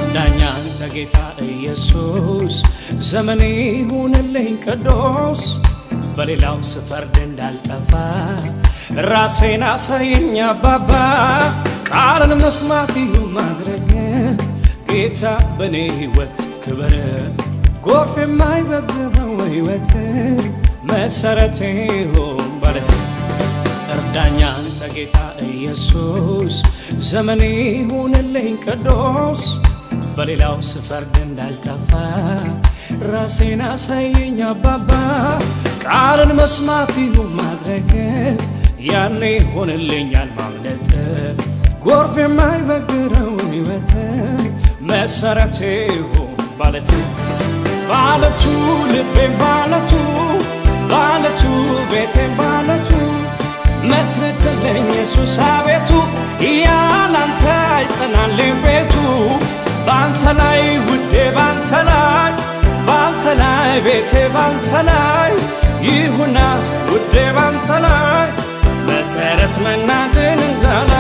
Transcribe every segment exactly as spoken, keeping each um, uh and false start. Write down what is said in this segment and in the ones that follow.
እርዳኝ አንተ ጌታ ኢየሱስ ዘመኔ ሁንልኝ ቅዱስ በሌላው ስፈርድ እንዳልጠፋ ራሴን አሳየኝ አባባ ቃልን መስማት ይሁን ማድረግ ጌታ በኔ ሕይወት ክብር ጎርፍ የማይበግረው ሕይወት መሰረቴ ይሁን ባለት እርዳኝ አንተ ጌታ ኢየሱስ ዘመኔ ሁንልኝ ቅዱስ በሌላው ስፈርድ እንዳልጠፋ ራሴን አሳየኝ አባባ ቃልን መስማት ይሁን ማድረግ ያኔ ሆንልኛል ማምለጥ ጎርፍ የማይበግረው ሕይወት መሰረቴ ይሁን ባለት ባለቱ ልቤን ባለቱ ባለቱ ቤቴን ባለቱ መስርትልኝ ኢየሱስ አቤቱ ያላንተ አይጸናልኝ ቤቱ ባንተ ላይ ውዴ ባንተ ላይ ባንተ ላይ ቤቴ ባንተ ላይ ይሁና ውዴ ባንተ ላይ መሰረት መናድን እንዳላ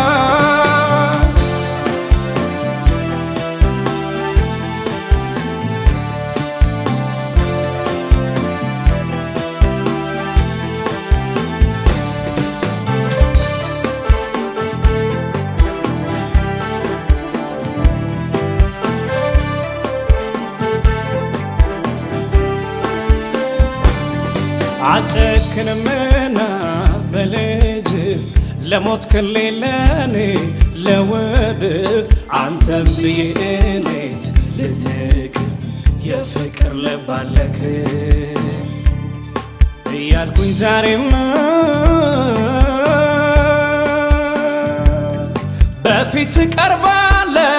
አጨክንምና በልጅ ለሞት ከሌለኔ ለወድ አንተም ብዬኔት ልትቅ የፍቅር ለባለክ እያልኩኝ ዛሬማ በፊት ቀርባለሁ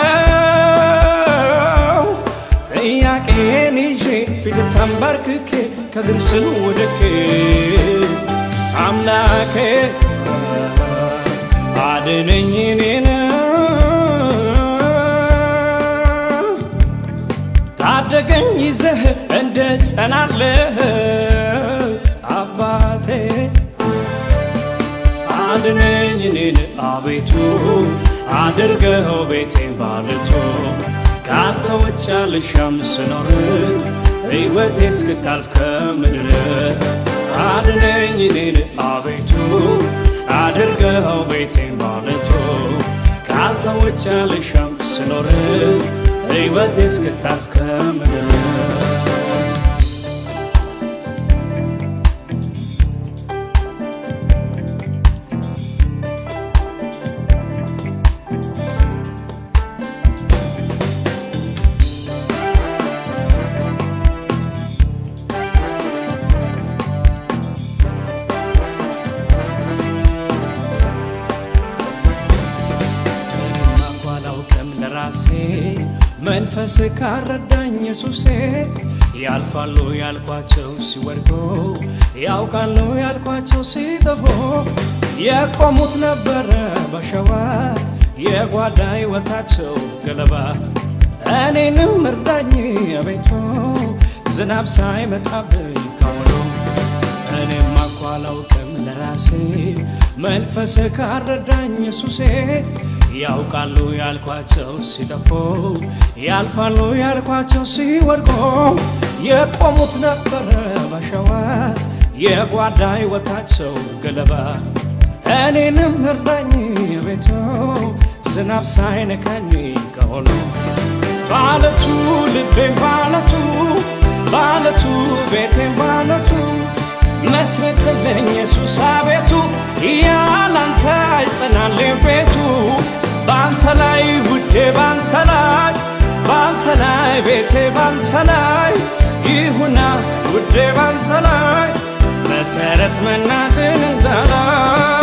ጥያቄን ይዤ ፊት ተንበርክኬ ከግርስል ወደክ አምላኬ አድነኝ እኔን ታደገኝ ይዘህ እንደ ጸናለህ አባቴ አድነኝ እኔን አቤቱ አድርገው ቤቴን ባለቶ ካንተ ውጭ አልሻም ስኖር ሕይወቴ እስክታልፍ ከምድር አድነኝ እኔን አቤቱ አድርገው ቤቴን ባለቶ ካንተ ውጭ አልሻም ስኖር ሕይወቴ እስክታልፍ ከምድር መንፈስ ካረዳኝ ኢየሱሴ ያልፋሉ ያልኳቸው ሲወድቁ ያውቃሉ ያልኳቸው ሲጠፉ የቆሙት ነበር በሸዋ የጓዳ ሕይወታቸው ገለባ እኔንም እርዳኝ አቤቱ ዝናብ ሳይመጣብኝ ካወሎ እኔም እኮ አላውቅም ለራሴ መንፈስ ካረዳኝ ኢየሱሴ ያውቃሉ ያልኳቸው ሲጠፉ ያልፋሉ ያልኳቸው ሲወድቁ የቆሙት ነበር በሸዋ የጓዳ ሕይወታቸው ገለባ እኔንም እርዳኝ አቤቱ ዝናብ ሳይነካኝ ከሆነ ባለቱ ልቤን ባለቱ ባለቱ ቤቴን ባለቱ መስርትልኝ ኢየሱስ አቤቱ ያላንተ አይጸናልኝ ቤቱ ባንተ ላይ ውዴ ባንተ ላይ ባንተ ላይ ቤቴ ባንተ ላይ ይሁና ውዴ ባንተ ላይ መሰረት መናድን እንዳላ